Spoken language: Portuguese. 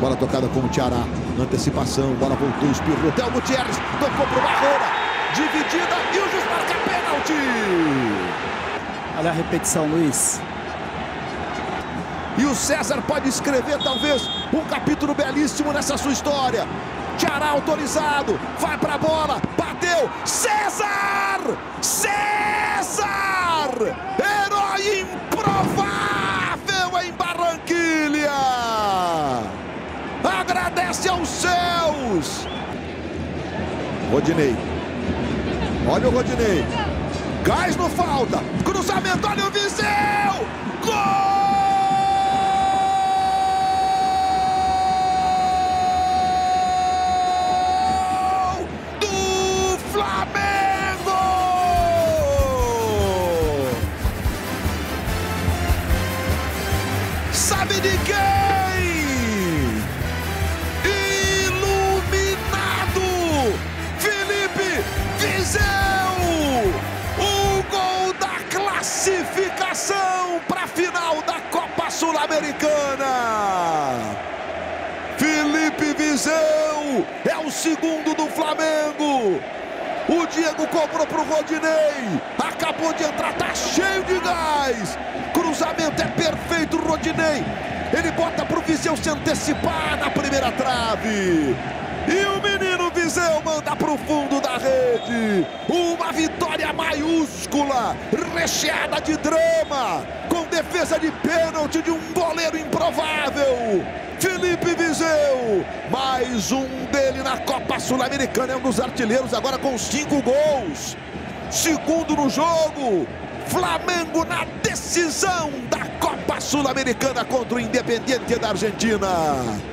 Bola tocada com o Ceará. Antecipação, bola voltou, espirrou. Theo Gutierrez tocou pro Barreira. Dividida e o juiz marca pênalti. Olha a repetição, Luiz. E o César pode escrever talvez um capítulo belíssimo nessa sua história. Ceará autorizado, vai pra bola, bateu, César! César! Herói improvável em Barranquilha! Agradece aos céus! Rodinei, olha o Rodinei, gás no falta, cruzamento, olha o Viseu! Gol! Sabe de quem? Iluminado! Felipe Viseu! O gol da classificação para a final da Copa Sul-Americana! Felipe Viseu é o segundo do Flamengo! O Diego cobrou pro Rodinei, acabou de entrar, tá cheio de gás, cruzamento é perfeito, Rodinei, ele bota pro Viseu se antecipar na primeira trave, e o menino Viseu manda pro fundo da rede, uma vitória maiúscula, recheada de drama, com defesa de pênalti de um goleiro improvável. Felipe Viseu, mais um dele na Copa Sul-Americana, é um dos artilheiros agora com 5 gols. Segundo no jogo, Flamengo na decisão da Copa Sul-Americana contra o Independiente da Argentina.